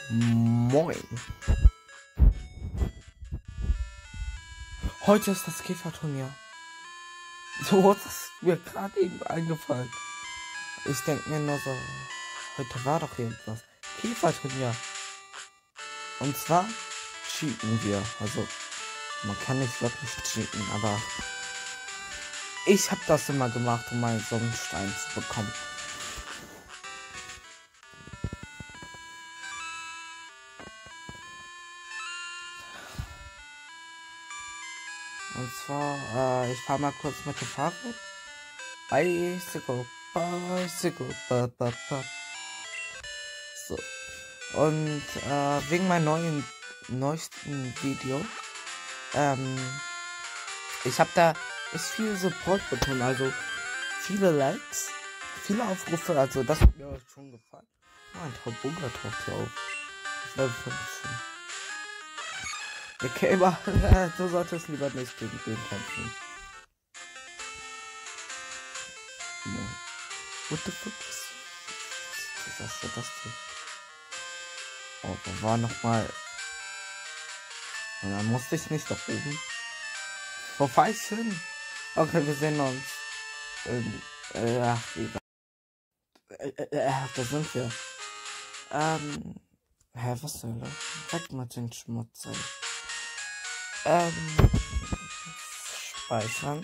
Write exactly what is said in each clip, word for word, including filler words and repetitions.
Moin. Heute ist das Käferturnier. So ist es mir gerade eben eingefallen. Ich denke mir nur so, heute war doch irgendwas. Käferturnier. Und zwar cheaten wir. Also, man kann nicht wirklich cheaten, aber ich habe das immer gemacht, um meinen Sonnenstein zu bekommen. Und zwar, äh, ich fahre mal kurz mit dem Fahrrad. Bicycle, Bicycle, ba, ba, ba. So. Und äh, wegen meinem neuen, neuesten Video, ähm, ich habe da ist viel Support bekommen, also viele Likes, viele Aufrufe, also das hat mir schon gefallen. Oh, ein Taubuga taucht hier auf. Ich Level fünfzehn. Der Käfer, du solltest lieber nicht gegen den kämpfen. What the fuck ist das? Was ist das denn? Oh, da war noch mal. Und dann musste ich nicht nach oben. Wo fahr ich hin? Okay, wir sehen uns. Ähm, äh, ach, egal. Äh, äh, äh, da sind wir. Ähm, hä, was soll das? Weg mit den Schmutz. Ähm, speichern.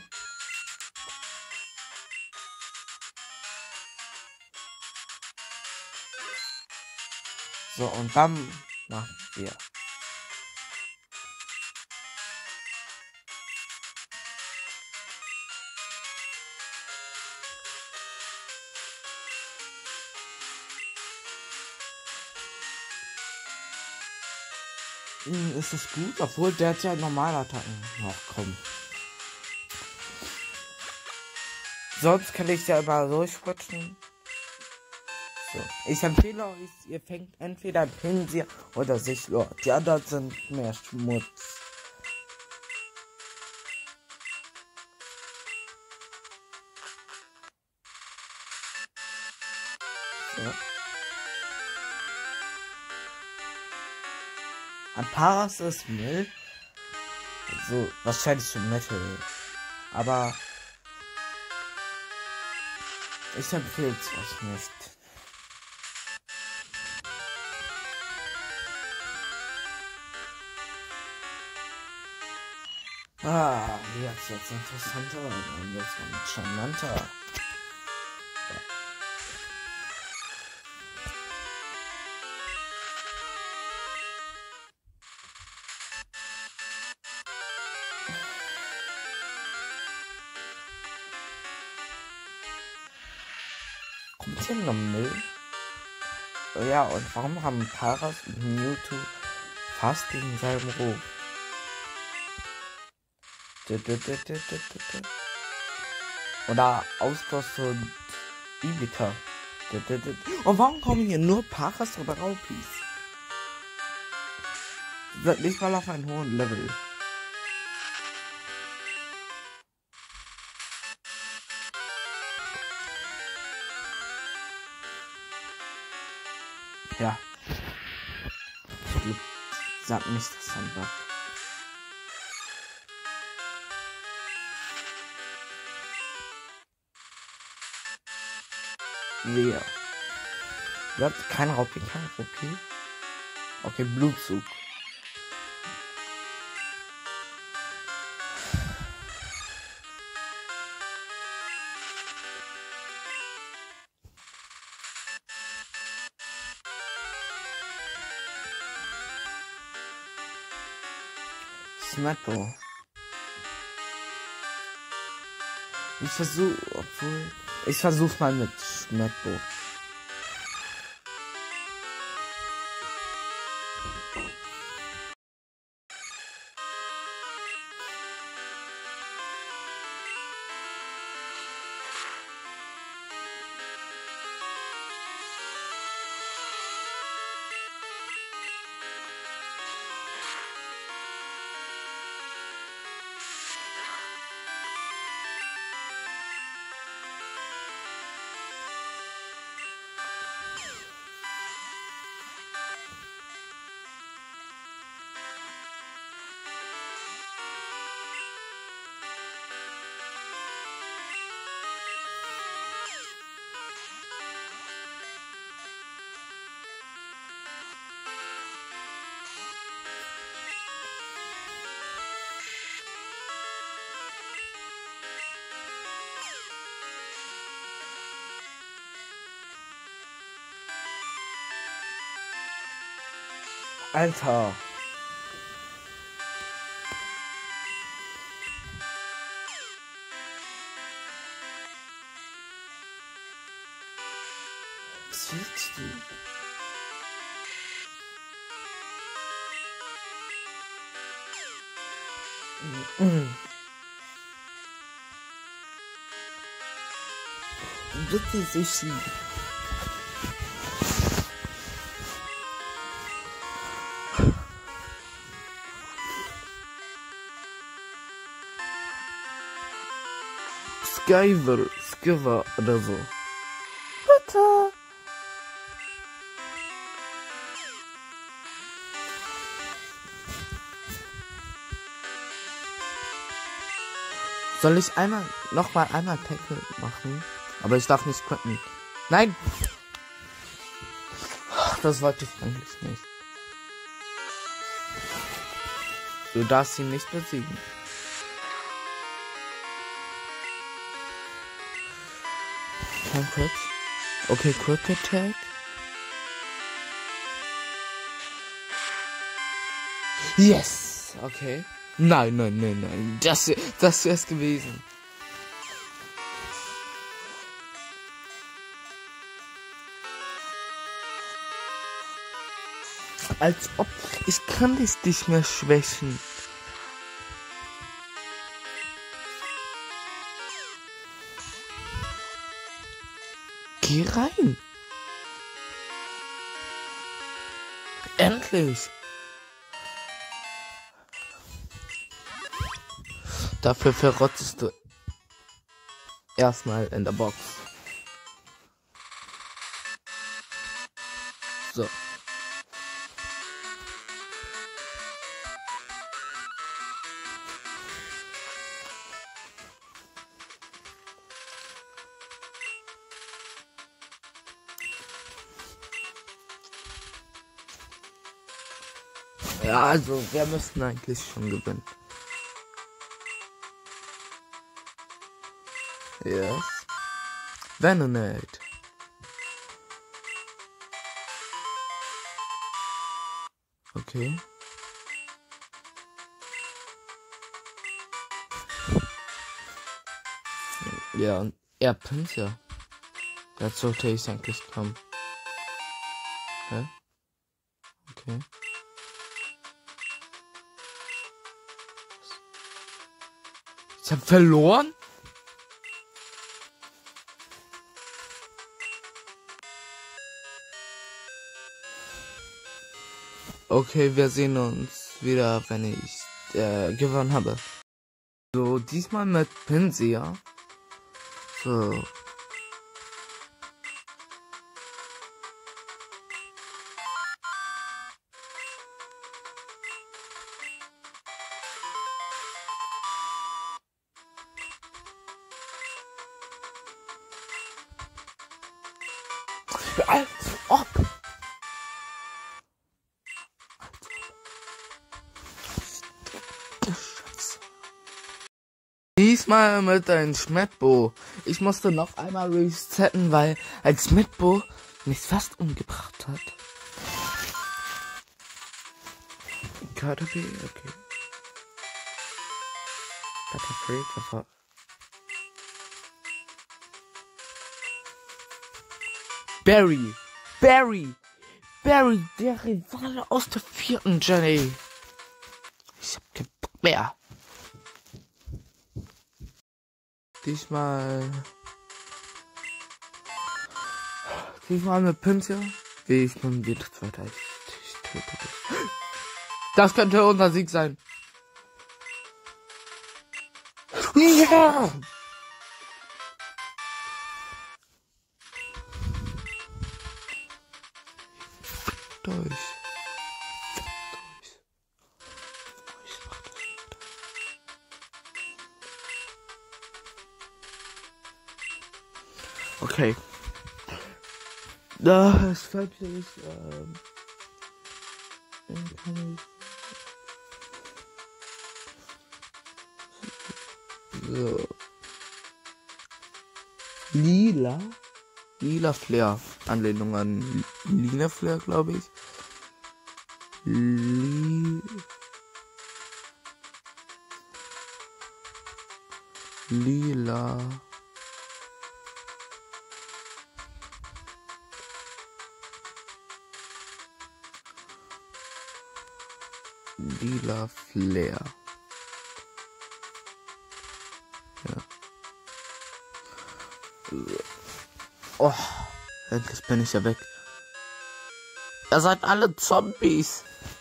So, und dann machen wir. Hm, ist das gut? Obwohl der hat ja normale Attacken. Ach komm. Sonst kann ich ja immer durchrutschen. So. Ich empfehle euch, ihr fängt entweder ein Pinsel oder Sichlor. Die anderen sind mehr Schmutz. So. Ein Paras ist Müll. So, wahrscheinlich schon Metal. Aber ich empfehle es euch nicht. Ah, jetzt jetzt interessanter und jetzt kommt charmanter. Ja. Kommt hier noch Müll? Ja, und warum haben Paras und Mewtwo fast denselben Ruf? Oder Austausch und Ibika. Und warum kommen hier nur Paras oder Raupis? Sind nicht mal auf einem hohen Level. Ja. Zum Glück sagt nicht das Sandbach. Wer? Ja, kein Raupi, kein Raupi. Okay, Blutzug. Smetto. Ich versuch, obwohl. Ich versuch mal mit Smetto. Alter. Was willst du? Mhm. Bitte Sushi. Skyver, Skiver oder so. Bitte. Soll ich einmal, noch mal einmal Tackle machen? Aber ich darf nicht quitten. Nein! Das wollte ich eigentlich nicht. Du darfst ihn nicht besiegen. Kein Crit. Okay, Quick Attack. Yes! Okay. Nein, nein, nein, nein. Das, das wäre es gewesen. Als ob. Ich kann dich nicht mehr schwächen. Geh rein. Endlich. Dafür verrottest du erstmal in der Box. So. Ja, also wir müssten eigentlich schon gewinnen. Yes. Venonate. Okay. Ja, und er pinnt ja. Das sollte ich eigentlich kommen. Hä? Okay. Ich hab verloren? Okay, wir sehen uns wieder, wenn ich äh, gewonnen habe. So, diesmal mit Pinsea. So. Als ob. Diesmal mit einem Schmetbo. Ich musste noch einmal resetten, weil ein Schmetbo mich fast umgebracht hat. Caterpie, okay. Caterpie, sofort. Barry, Barry, Barry, der Rivale aus der vierten Jenny. Ich hab keinen Bock mehr. Diesmal. Diesmal mit Pinsel. Wie ich nun wieder zweiter. Ich, ich töte dich. Das könnte unser Sieg sein. Ja! Durch. Durch. Ich mach das nicht. Okay. Das fällt mir nicht. Ähm, so. Lila. Lila Flair. Anlehnung an Lina Flair, glaube ich. Li Lila. Lila Flair. Ja. Oh, endlich bin ich ja weg. Ihr seid alle Zombies.